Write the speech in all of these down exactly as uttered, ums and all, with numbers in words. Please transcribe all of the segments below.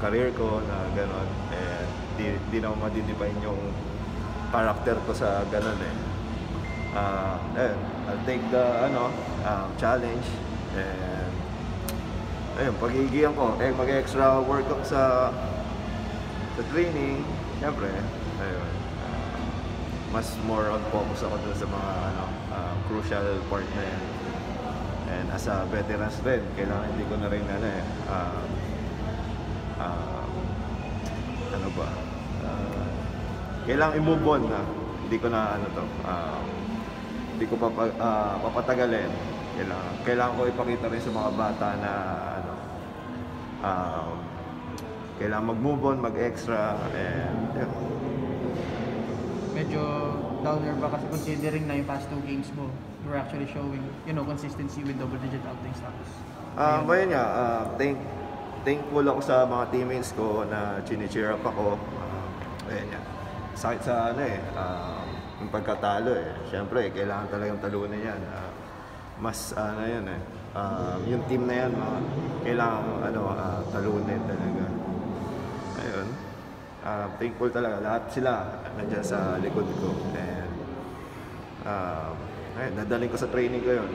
career ko na gano'n. And di, di na madidefine yung character ko sa gano'n eh. Uh, ayun, I'll take the ano, um, challenge and ayun, pagigiyan ko, eh, mag-extra work ako sa sa training, syempre, ayun, uh, mas more on focus ako dun sa mga ano, uh, crucial part na yan. And as a veterans rin, kailangan hindi ko na rin ano eh, uh, uh, ano ba, uh, kailangan i-move on na, hindi ko na ano to, uh, hindi ko papa, uh, papatagalin. Kailangan, kailangan ko ipakita rin sa mga bata na ano, um, kailangan mag-move on, mag-extra, and yeah. Medyo downer ba kasi considering na yung past two games mo, you were actually showing, you know, consistency with double-digit outing stats. Um, uh, ayun nga, uh, thank, thankful ako sa mga teammates ko na chine-cheer up ako. Uh, ayun nga, sakit sa ano eh, uh, yung pagkatalo eh. Siyempre, kailangan talagang talunan yan. Uh, mas ano uh, yan eh, uh, yung team na yan, uh, kailangan ano, uh, talunin talaga. Ayun, uh, thankful talaga. Lahat sila nandiyan sa likod ko. And uh, ayun, dadaling ko sa training ko yun.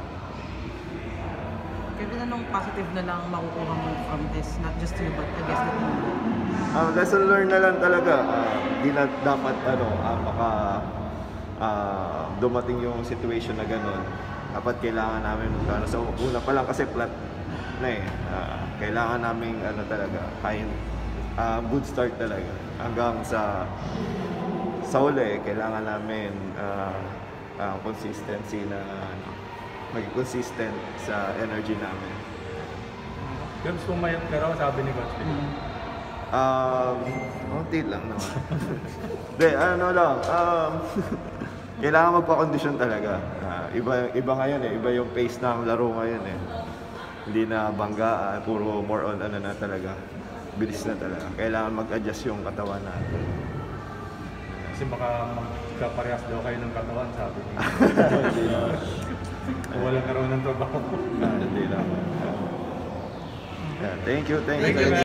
Kevin, anong positive na lang makukuha mo from this? Not just you, but I guess the team. Uh, lesson learned na lang talaga. Uh, di na dapat ano, uh, maka uh, dumating yung situation na gano'n. Dapat kailangan namin, ano, sa una pa lang kasi flat na eh. Uh, kailangan namin ano talaga, high, uh, good start talaga. Hanggang sa sa uli, kailangan namin uh, uh, consistency na ano, maging consistent sa energy namin. Gabs, pumayat ka raw, sabi ni Coach. Um, konti lang naman. Hindi, ano lang, um, kailangan magpa-condition talaga. Uh, iba, iba ngayon eh, iba yung pace ng laro ngayon eh. Hindi na banggaan, puro more on ano na talaga. Bilis na talaga. Kailangan mag-adjust yung katawan natin. Kasi baka magkaparehas daw kayo ng katawan, sabi niya. Hindi naman. Wala ka raw ng trabaho. Hindi naman. Yeah, thank you, thank, Thank you. you.